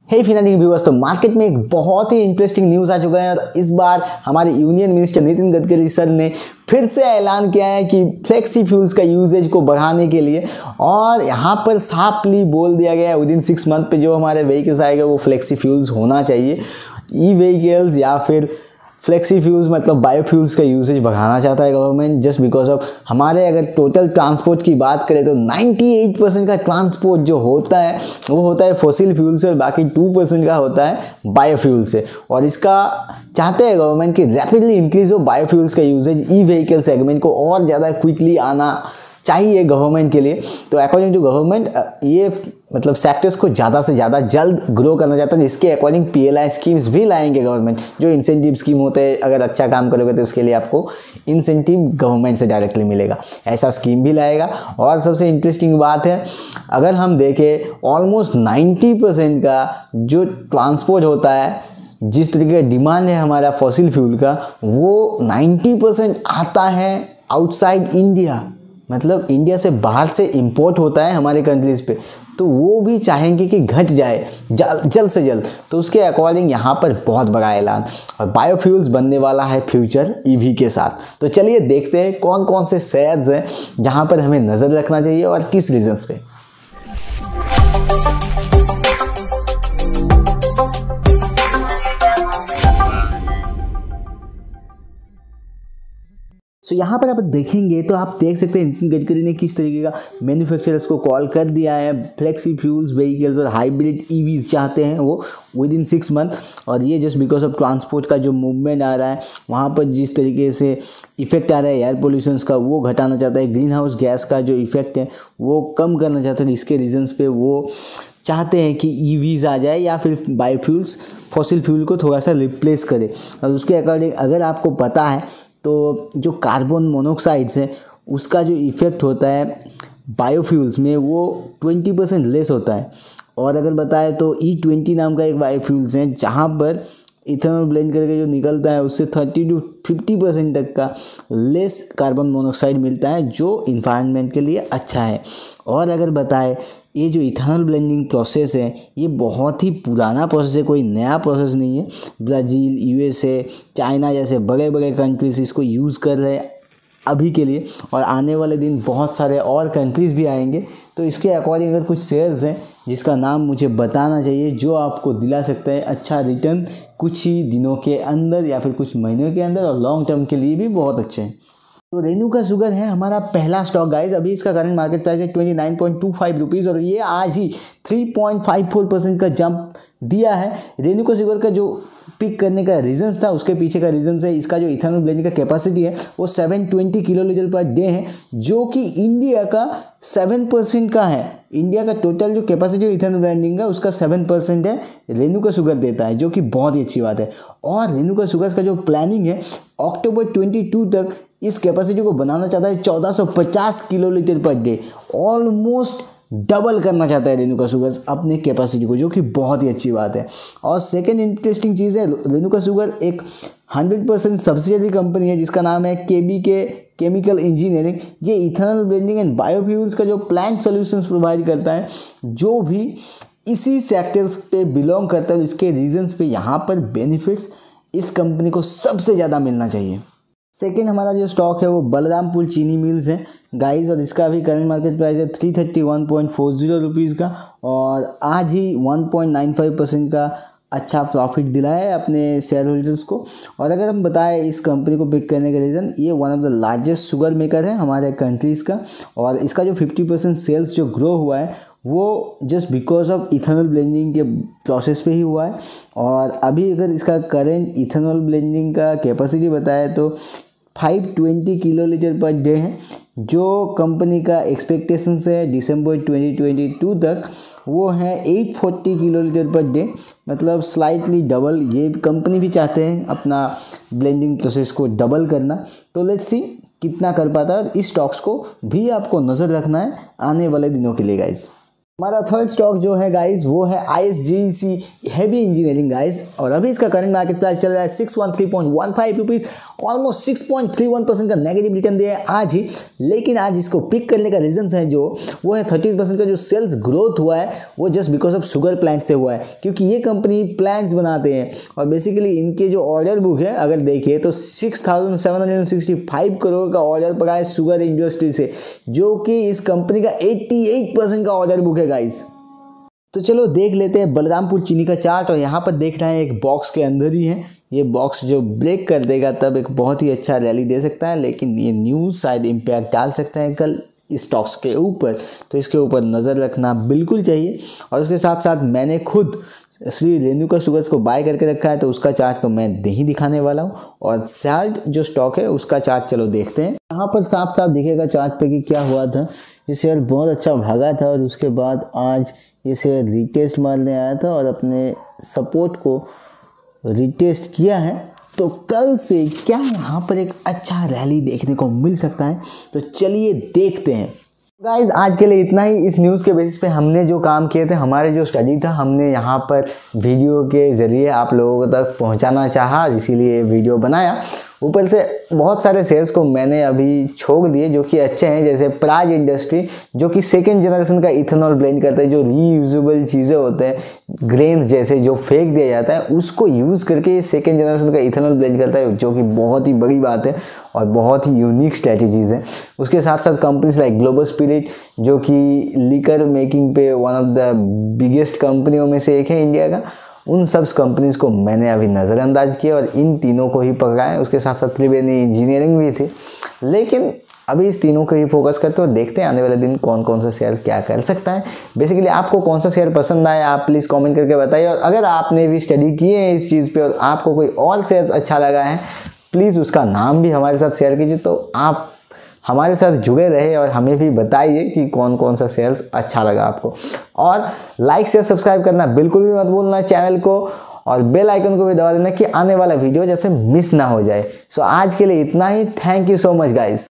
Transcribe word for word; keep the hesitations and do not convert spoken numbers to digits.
हे फिनाटिक viewers, तो market में एक बहुत ही इंटरेस्टिंग न्यूज़ आ चुका है और इस बार हमारे union minister Nitin Gadkari sir ने फिर से ऐलान किया है कि फ्लेक्सी फ्यूल्स का यूजेज को बढ़ाने के लिए, और यहाँ पर साफली बोल दिया गया है विद इन सिक्स मंथ पे जो हमारे व्हीकल्स आएगा वो फ्लेक्सी फ्यूल्स होना चाहिए। ई व्हीकल्स या फिर फ्लेक्सी फ्यूल्स मतलब बायोफ्यूल्स का यूसेज बढ़ाना चाहता है गवर्नमेंट, जस्ट बिकॉज ऑफ हमारे अगर टोटल ट्रांसपोर्ट की बात करें तो अट्ठानवे परसेंट का ट्रांसपोर्ट जो होता है वो होता है फॉसिल फ्यूल से और बाकी टू परसेंट का होता है बायोफ्यूल से। और इसका चाहते हैं गवर्नमेंट कि रैपिडली इंक्रीज हो बायोफ्यूल्स का यूसेज, ई व्हीकल सेगमेंट को और ज़्यादा क्विकली आना चाहिए गवर्नमेंट के लिए। तो अकॉर्डिंग टू गवर्नमेंट ये मतलब सेक्टर्स को ज़्यादा से ज़्यादा जल्द ग्रो करना चाहता है, जिसके अकॉर्डिंग पीएलआई स्कीम्स भी लाएंगे गवर्नमेंट, जो इंसेंटिव स्कीम होते हैं। अगर अच्छा काम करोगे तो उसके लिए आपको इंसेंटिव गवर्नमेंट से डायरेक्टली मिलेगा, ऐसा स्कीम भी लाएगा। और सबसे इंटरेस्टिंग बात है, अगर हम देखें ऑलमोस्ट नाइन्टी परसेंट का जो ट्रांसपोर्ट होता है, जिस तरीके का डिमांड है हमारा फॉसिल फ्यूल का, वो नाइन्टी परसेंट आता है आउटसाइड इंडिया, मतलब इंडिया से बाहर से इंपोर्ट होता है हमारे कंट्रीज़ पे। तो वो भी चाहेंगे कि घट जाए जल जल्द से जल्द। तो उसके अकॉर्डिंग यहाँ पर बहुत बड़ा ऐलान, और बायोफ्यूल्स बनने वाला है फ्यूचर ईवी के साथ। तो चलिए देखते हैं कौन कौन से शेयर्स हैं जहाँ पर हमें नज़र रखना चाहिए और किस रीजंस पे। सो so, यहाँ पर आप देखेंगे तो आप देख सकते हैं नितिन गडकरी ने किस तरीके का मैन्युफैक्चरर्स को कॉल कर दिया है। फ्लेक्सी फ्यूल्स व्हीकल्स और हाइब्रिड ईवीज चाहते हैं वो विद इन सिक्स मंथ, और ये जस्ट बिकॉज ऑफ ट्रांसपोर्ट का जो मूवमेंट आ रहा है वहाँ पर जिस तरीके से इफेक्ट आ रहा है एयर पोल्यूशन का, वो घटाना चाहता है। ग्रीन हाउस गैस का जो इफेक्ट है वो कम करना चाहता है। इसके रीजन्स पे वो चाहते हैं कि ईवीज आ जाए या फिर बायोफ्यूल्स फॉसिल फ्यूल को थोड़ा सा रिप्लेस करे। और उसके अकॉर्डिंग अगर आपको पता है तो जो कार्बन मोनोऑक्साइड्स है उसका जो इफ़ेक्ट होता है बायोफ्यूल्स में वो ट्वेंटी परसेंट लेस होता है। और अगर बताएं तो ई ट्वेंटी नाम का एक बायोफ्यूल्स है जहाँ पर इथेनॉल ब्लेंड करके जो निकलता है उससे थर्टी टू फिफ्टी परसेंट तक का लेस कार्बन मोनोऑक्साइड मिलता है, जो इन्वायरमेंट के लिए अच्छा है। और अगर बताएं ये जो इथेनॉल ब्लेंडिंग प्रोसेस है ये बहुत ही पुराना प्रोसेस है, कोई नया प्रोसेस नहीं है। ब्राज़ील, यूएसए, चाइना जैसे बड़े बड़े कंट्रीज इसको यूज़ कर रहे हैं अभी के लिए, और आने वाले दिन बहुत सारे और कंट्रीज़ भी आएंगे। तो इसके अकॉर्डिंग अगर कुछ शेयर्स हैं जिसका नाम मुझे बताना चाहिए जो आपको दिला सकता है अच्छा रिटर्न कुछ ही दिनों के अंदर या फिर कुछ महीनों के अंदर, और लॉन्ग टर्म के लिए भी बहुत अच्छे हैं। तो रेणुका शुगर है हमारा पहला स्टॉक गाइस। अभी इसका करंट मार्केट प्राइस है twenty nine point two five rupees, और ये आज ही three point five four percent का जंप दिया है। रेणुका शुगर का जो पिक करने का रीजंस था उसके पीछे का रीजंस है इसका जो इथेनॉल ब्लेंडिंग का कैपेसिटी है वो seven twenty kilo litre per day है, जो कि इंडिया का सेवन परसेंट का है। इंडिया का टोटल जो कैपेसिटी है इथेनॉल ब्लेंडिंग का उसका सेवन परसेंट है रेणुका शुगर देता है, जो कि बहुत ही अच्छी बात है। और रेणुका शुगर का जो प्लानिंग है अक्टूबर ट्वेंटी टू तक इस कैपेसिटी को बनाना चाहता है चौदह सौ पचास kilo litre per day, almost double करना चाहता है रेणुका शुगर अपने कैपेसिटी को, जो कि बहुत ही अच्छी बात है। और सेकेंड इंटरेस्टिंग चीज़ है, रेणुका शुगर एक हंड्रेड परसेंट सब्सिडियरी कंपनी है जिसका नाम है केबी के केमिकल इंजीनियरिंग। ये इथेनॉल ब्लेंडिंग एंड बायोफ्यूल्स का जो प्लांट सॉल्यूशंस प्रोवाइड करता है, जो भी इसी सेक्टर्स पे बिलोंग करता है। इसके रीजंस पे यहाँ पर बेनिफिट्स इस कंपनी को सबसे ज़्यादा मिलना चाहिए। सेकेंड हमारा जो स्टॉक है वो बलरामपुर चीनी मिल्स है गाइस, और इसका अभी करंट मार्केट प्राइस है three thirty one point four zero rupees का, और आज ही one point nine five percent का अच्छा प्रॉफिट दिलाया है अपने शेयर होल्डर्स को। और अगर हम बताएं इस कंपनी को पिक करने का रीज़न, ये one of the largest sugar maker है हमारे कंट्रीज़ का, और इसका जो फिफ्टी परसेंट सेल्स जो ग्रो हुआ है वो just because of ethanol blending के प्रोसेस पे ही हुआ है। और अभी अगर इसका करेंट इथेनॉल ब्लेंडिंग का कैपेसिटी बताए तो five twenty kilo litre per day है, जो कंपनी का एक्सपेक्टेशन है दिसंबर ट्वेंटी ट्वेंटी टू तक वो है eight forty kilo litre per day, मतलब स्लाइटली डबल। ये कंपनी भी चाहते हैं अपना ब्लेंडिंग प्रोसेस को डबल करना, तो लेट्स सी कितना कर पाता है। इस स्टॉक्स को भी आपको नज़र रखना है आने वाले दिनों के लिए गाइस। हमारा थर्ड स्टॉक जो है गाइस वो है I S G C heavy engineering guys, और अभी इसका करंट मार्केट प्राइस चल रहा है six one three point one five rupees, almost six point three one percent का नेगेटिव रिटर्न दिया है आज ही। लेकिन आज इसको पिक करने का रीजन है जो वो है थर्टी परसेंट का जो सेल्स ग्रोथ हुआ है वो just because of sugar plant से हुआ है, क्योंकि ये कंपनी प्लांट्स बनाते हैं और बेसिकली इनके जो ऑर्डर बुक है अगर देखिए तो six thousand seven hundred sixty five crore का ऑर्डर पड़ा है शुगर इंडस्ट्री से, जो कि इस कंपनी का एट्टी एट परसेंट का ऑर्डर बुक है गाइस। तो चलो देख लेते हैं बलरामपुर चीनी का चार्ट, और यहाँ पर देख रहे हैं एक बॉक्स के अंदर ही है, ये बॉक्स जो ब्रेक कर देगा तब एक बहुत ही अच्छा रैली दे सकता है, लेकिन ये न्यूज़ शायद इम्पैक्ट डाल सकता है कल स्टॉक्स के ऊपर, तो इसके ऊपर नज़र रखना बिल्कुल चाहिए। और उसके साथ साथ मैंने खुद श्री रेणुका शुगर्स को बाय करके रखा है, तो उसका चार्ट तो मैं नहीं दिखाने वाला हूँ। और सैल्ट जो स्टॉक है उसका चार्ट चलो देखते हैं। यहाँ पर साफ साफ दिखेगा चार्ट पे कि क्या हुआ था। ये शेयर बहुत अच्छा भागा था और उसके बाद आज ये शेयर रिटेस्ट मारने आया था और अपने सपोर्ट को रिटेस्ट किया है, तो कल से क्या यहाँ पर एक अच्छा रैली देखने को मिल सकता है, तो चलिए देखते हैं। गाइज आज के लिए इतना ही। इस न्यूज़ के बेसिस पे हमने जो काम किए थे, हमारे जो स्टडी था, हमने यहाँ पर वीडियो के ज़रिए आप लोगों तक पहुँचाना चाहा, इसीलिए वीडियो बनाया। ऊपर से बहुत सारे शेयर्स को मैंने अभी छोड़ दिए जो कि अच्छे हैं, जैसे प्राज इंडस्ट्री जो कि सेकेंड जनरेशन का इथेनॉल ब्लेंड करता है, जो रीयूजेबल चीज़ें होते हैं, ग्रेन्स जैसे जो फेंक दिया जाता है उसको यूज़ करके सेकेंड जनरेशन का इथेनॉल ब्लेंड करता है, जो कि बहुत ही बड़ी बात है और बहुत ही यूनिक स्ट्रैटेजीज़ है। उसके साथ साथ कंपनीज लाइक ग्लोबल स्पिरिट जो कि लीकर मेकिंग पे वन ऑफ द बिगेस्ट कंपनियों में से एक है इंडिया का, उन सब कंपनीज़ को मैंने अभी नज़रअंदाज किया और इन तीनों को ही पकड़ा है। उसके साथ साथ त्रिवेणी इंजीनियरिंग भी थी, लेकिन अभी इस तीनों को ही फोकस करते हो, देखते हैं आने वाले दिन कौन कौन सा शेयर क्या कर सकता है। बेसिकली आपको कौन सा शेयर पसंद आया आप प्लीज़ कमेंट करके बताइए, और अगर आपने भी स्टडी किए हैं इस चीज़ पे और आपको कोई और शेयर अच्छा लगा है प्लीज़ उसका नाम भी हमारे साथ शेयर कीजिए, तो आप हमारे साथ जुड़े रहे और हमें भी बताइए कि कौन कौन सा शेयर्स अच्छा लगा आपको। और लाइक शेयर सब्सक्राइब करना बिल्कुल भी मत भूलना चैनल को, और बेल आइकन को भी दबा देना कि आने वाला वीडियो जैसे मिस ना हो जाए। सो आज के लिए इतना ही। Thank you so much guys.